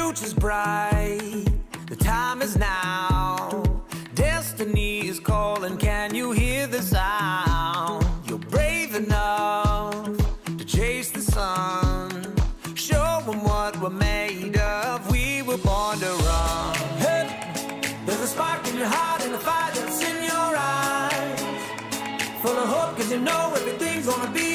future's bright, the time is now. Destiny is calling, can you hear the sound? You're brave enough to chase the sun. Show them what we're made of, we were born to run. Hey, there's a spark in your heart and a fire that's in your eyes, full of hope, cause you know everything's gonna be